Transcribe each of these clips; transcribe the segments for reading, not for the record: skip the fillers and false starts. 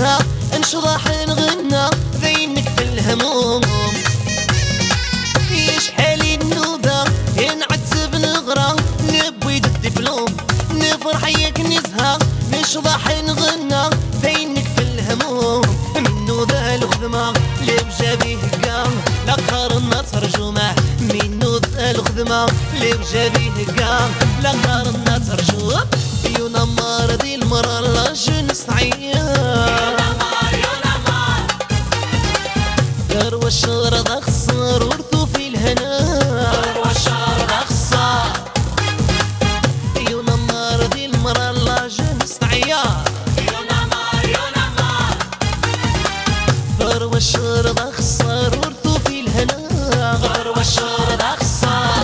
نزهة انشضاح نغنى ذينك في الهموم يشحالي النوبة نعتب نغرى نبوي الدبلوم نفرح ياك نزهة نشضاح نغنى ذينك في الهموم منو ذا الخدمة اللي بجابيه كاع لقارنا ترجمه منو ذا الخدمة اللي بجابيه كاع لقارنا ترجمه يونا مار دي المرا لا جنس عيان غير والشهر ذا خسر ورثو في الهنا غير والشهر ذا خسر يونا مار دي المرا لا جنس عيان غير والشهر ذا خسر ورثو في الهنا غير والشهر ذا خسر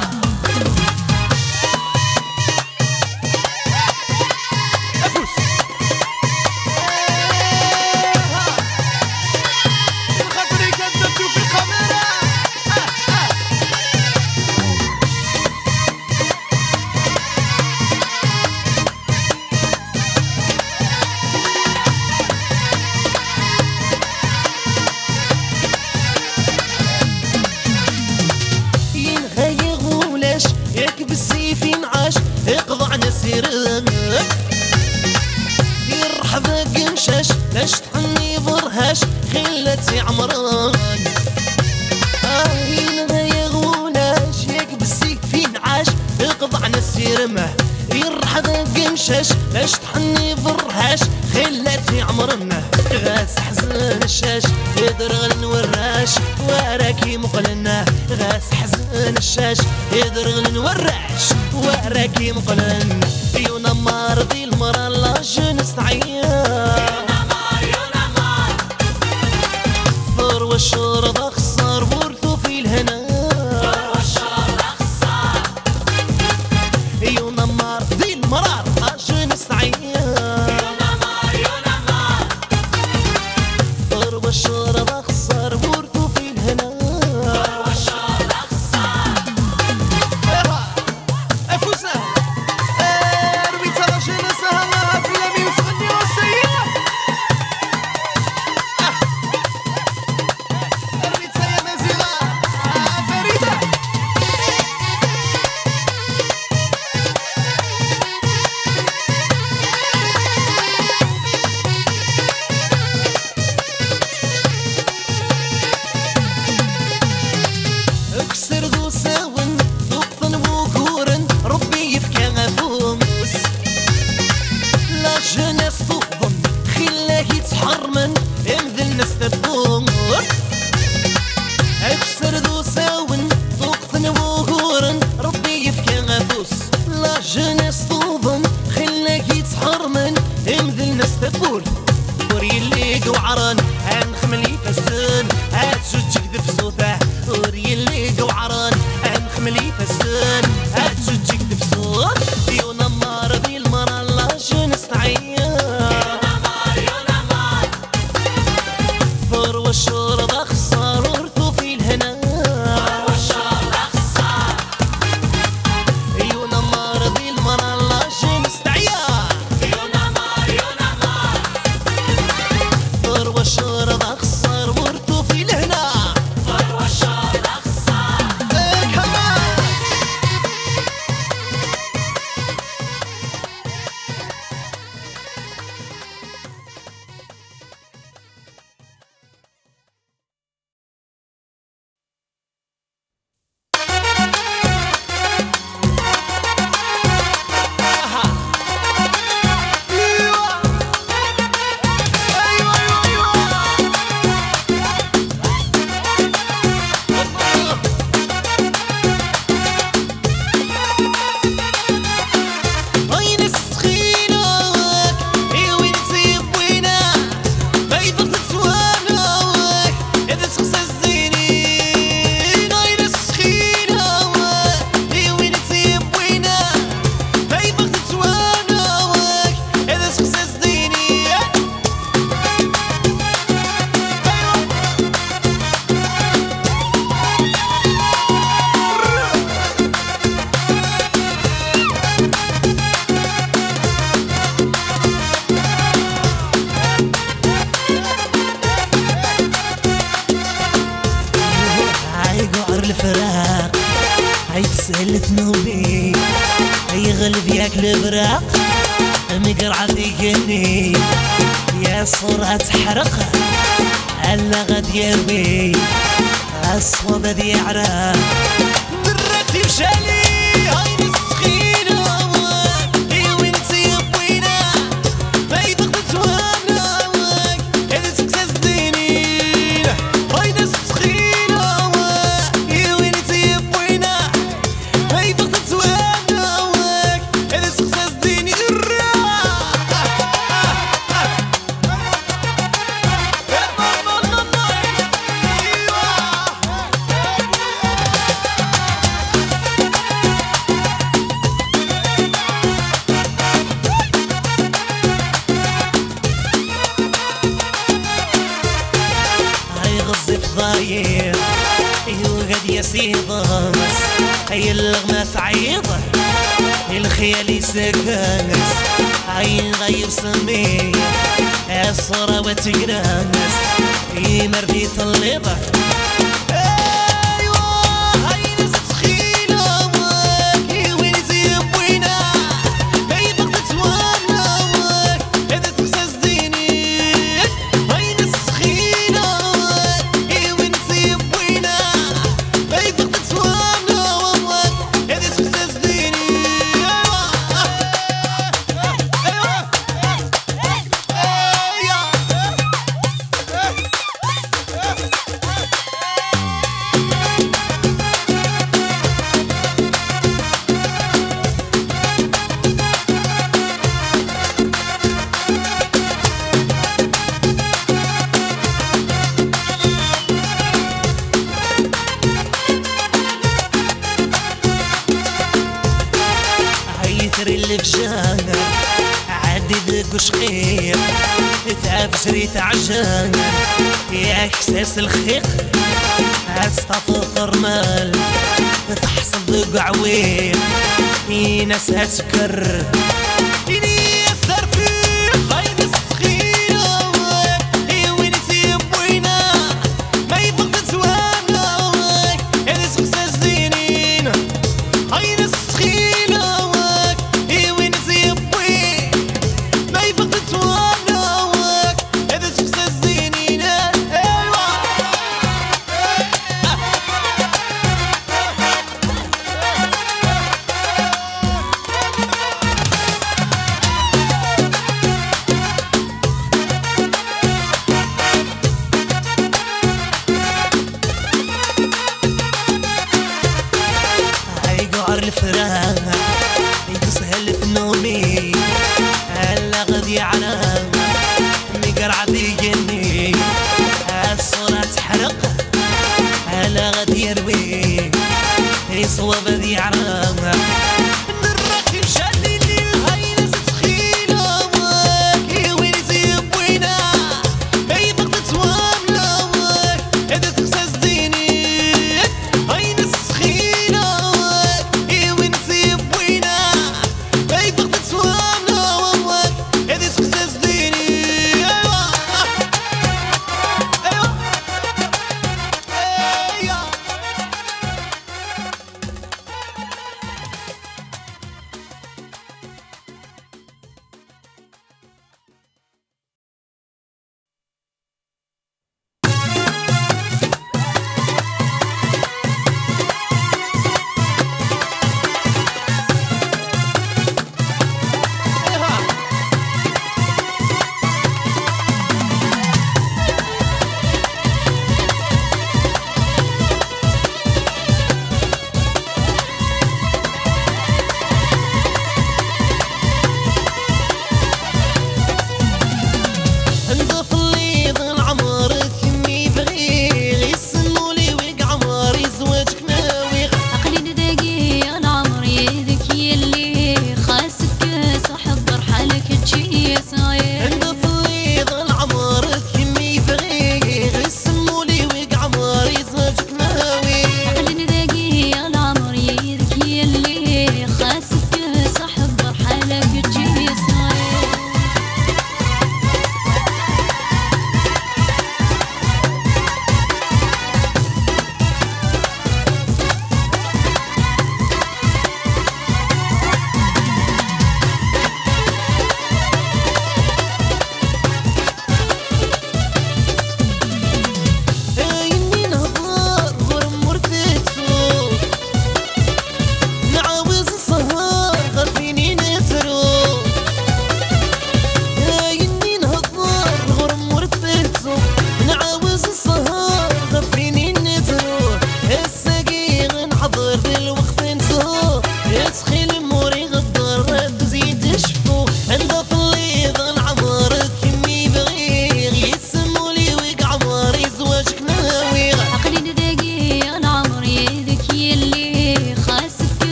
بالسيف ينعاش اقضع نسيرك يرحب قمشاش لاش تحني برهاش خلتي عمران ينغي غولاش ياك بالسيف ينعاش اقضع نسيرمه يرحب قمشاش لاش تحني برهاش خلتي عمرنا غاس حزن الشاش يدرغل نوراش وراكي مقلنا غاس حزن الشاش يدرغل نوراش وراكي مقلن يونا مار ذي المرا لا جنس عيان ثور والشرطة خسر ورثو في الهنا يونا مار ذي المرا لا جنس عيان والشهر خسر ورثو في الهنا والشهر خسر افوسه ربيت رجل سهمها في اليمين وصغني والسيئة ربيت يا نزيلة فريدة اكسر ذو ساون ضبطن وكورن ربي يفكى غفوس لا جناس تظن خلاه يتحرمن امذل ناس تدور اكسر ذو ساون ضبطن وكورن ربي يفكى غفوس لا جناس تظن خلاه يتحرمن امذل ناس تدور وري اللي قوعرن هنخملي فسن هات زوج كذب صوته وري اللي قوعرن هنخملي فسن هات زوج كذب صوت يونا مار ذي المرا لا جنس عيان ثور والشرطة خسر ورثو في الهنا يونا مار ذي المرا لا جنس عيان ثور والشرطة البراق مقرعة ذيقني يا صورة تحرق هلا غد يربي أصوب ذي عراق درتي وشالي هاي مسخينة هي وانتي يا بوينا ما يدق تسوانا هذا سكساس دينين هاي مسخينة هي وانتي يا بوينا ما يدق تسوانا هذا سكساس ديني ضايع يوقد يسيضمس هي اللغمة تعيضه الخيال يسكنس هاي غيب سمية الصورة وتقرانس يمردي طلبه اللي بجانا عدد قشقير تعب شريت عجانا يا اكساس الخيق استفطر مال تحصل ذوق عوير ناس هتسكر يسر فيه هاي مسخينة هي وينتي يا بوينا ما يبغى تسوانا هذا سكساس دينين هاي مسخينة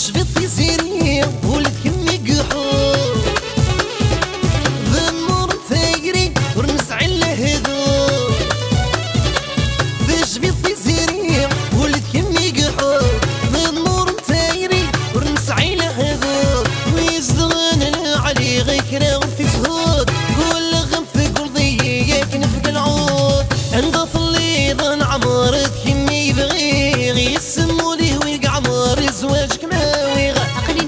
شبطي زيري ولد كمي قحور ذمور ثايري ورنسعي لهذور شبطي زيري ولد كمي قحور ذمور ثايري ورنسعي لهذور ويزدغن علي غيكرا وفي سهود كل غنف قلبي ياك نفق العود عند ظليض عمرت كمي يبغي يسمولي ويقع عمر زواجك ما ويغا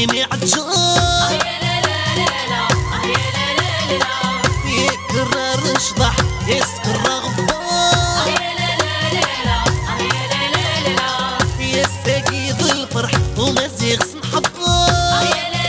سمع الجار يكرر شضح يسكر غبار يستقيض الفرح ومزيغ سنحضار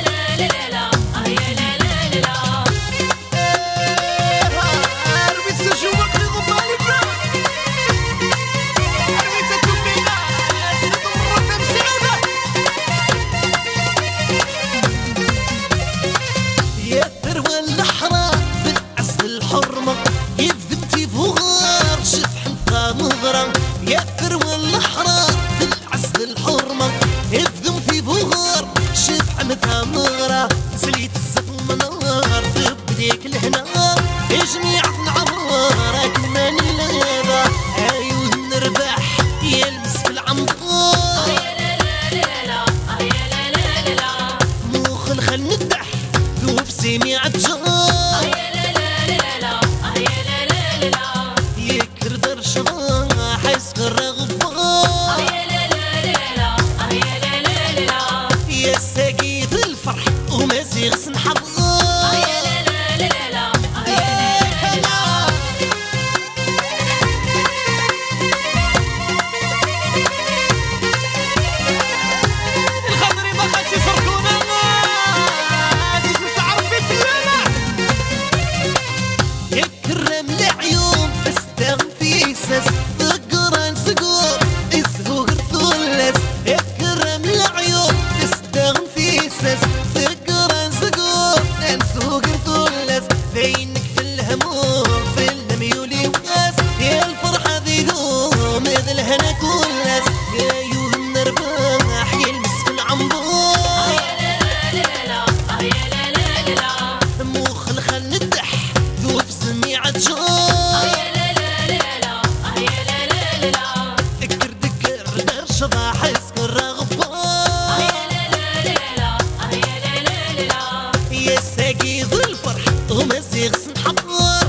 يا ثروة الحرار بالعسل الحرمة يفذم في بغار شبح مثامرة سليت الزفن منار تبديك الهنا جميع العمارة كمان الليلة عيون نربح يلمس في العنبار مو خلخل ندح ذوب سميع الجار يكر درشان حيسكر غبار يا ساقيد الفرح ومزيغ سنحضار الخضري ما خدش يفرقونا هاديش مستعرف في السلامة يكرم العيون استغ في ساس ذكران سقور اسهو غرثولس يكرم العيون استغ في ساس ذكران سقور انسو غرثولس بينك في الهموم في الميولي وقاس يا الفرحة ذي دوم اذ الهنا كلس يا يوم نرباح يلمس في العنبار مو خلخل ندح ذوب سميع الجار اكر دكر درشضا حيسكر غبار يا ساقيض الفرح ومزيغ سنحضر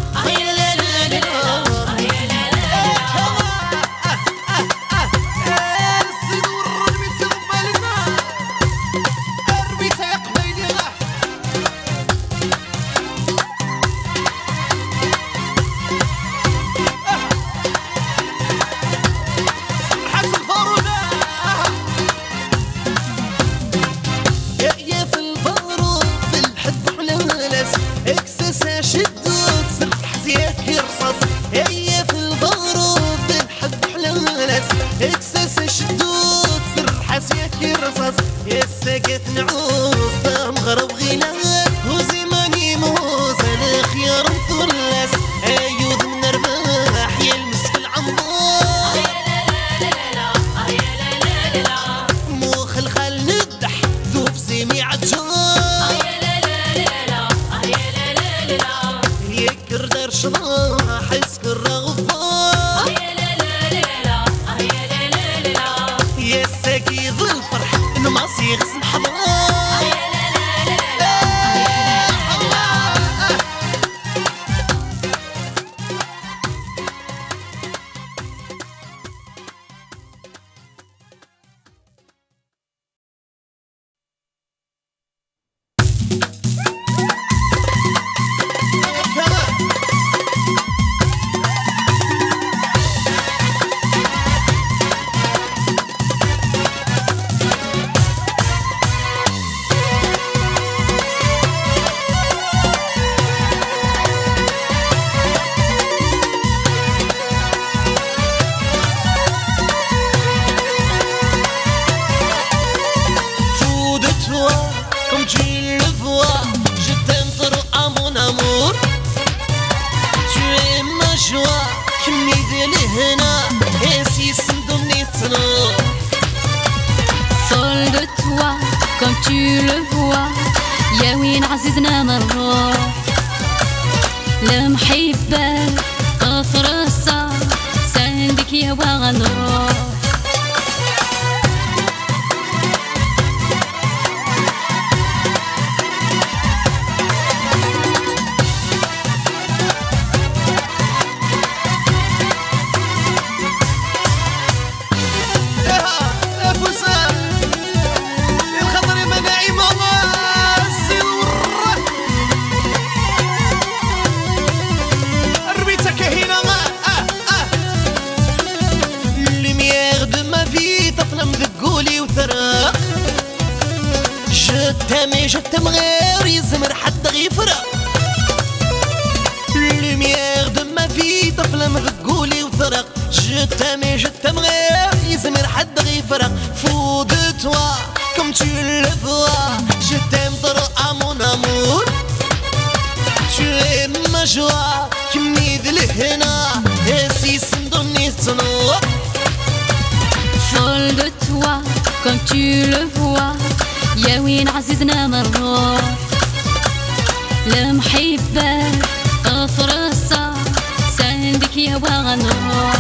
يا في البارود في الحب حلالس اكسسها شدود سرح زيك يرصص يا في البارود في الحب حلالس اكسسها شدود سرح زيك يرصص يا ساقت نعوز تمغرب غلاس وزماني موز الخيار مثلس ايوذ من رباح يلمس في العنبار مو خلخل ندح ذوب سميع الجار يكر درشضا حيسكر غبار يا ساقيض الفرح نماصيغ سنحضار Comme tu le vois, je t'aime trop à mon amour. Tu es ma joie, qui m'aide les henna, et si c'est donné ton Folle de toi, comme tu le vois, يا وين عزيزنا مرة المحبة قفرصة سندك يا وغنرة يا فوسان الخضر مناعي ماما قولي وثرى جتم غير يزمر حد غيفرق لوميير دو ما في طفلة مذقولي وثرق جتم غير يزمر حد غيفرق فو دو توا كوم tu le vois je t'aime trop à mon amour tu es ma joie qui m'aide لهنا si سندوني الصنوع Folle de toi, comme tu le vois يا وين عزيزنا مرات المحبة أفرصة سندك يا وغنوات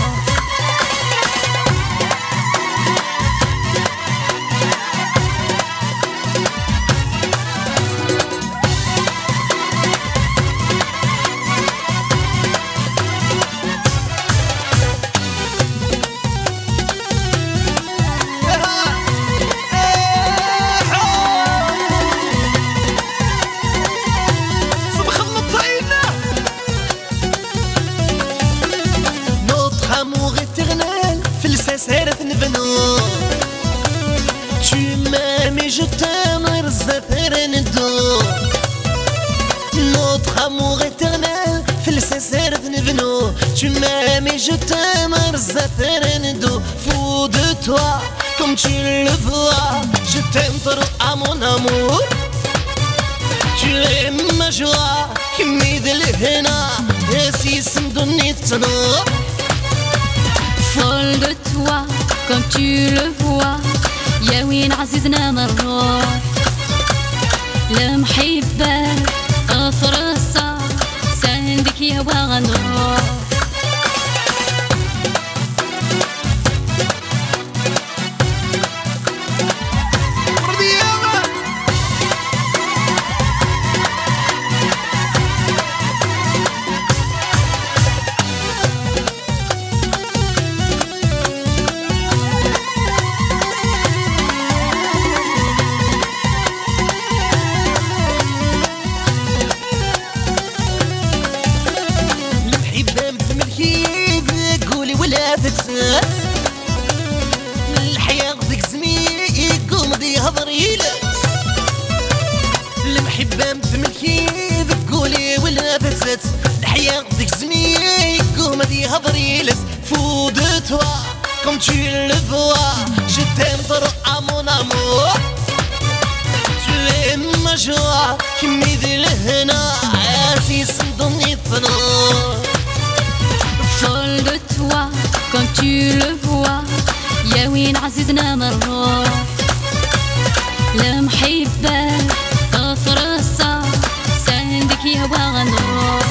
سهرة نبنو tu m'aimes et je t'aime الزفر ندو notre amour éternel في السهرة نبنو tu m'aimes et je t'aime الزفر ندو fou de toi comme tu le vois je t'aime trop à mon amour tu es ma joie qui m'aide لهنا si سندوني التنور Folle de toi, comme tu le vois يا وين عزيزنا مرات المحبة أفرصة سندك يا وغنوات تتساس الحياة ذيك زميك ومضي هضر يلس المحبة متملكي ذقولي ولا تتساس الحياة ذيك زميك ومضي هضر يلس فو دو توا كوم tu le vois je t'aime trop à mon amour tu es ma joie qui m'aide لهنا عاسي صندوقي الثنور Folle de toi, comme tu le vois يا وين عزيزنا مرات المحبة أفرصة سندك يا وغنوات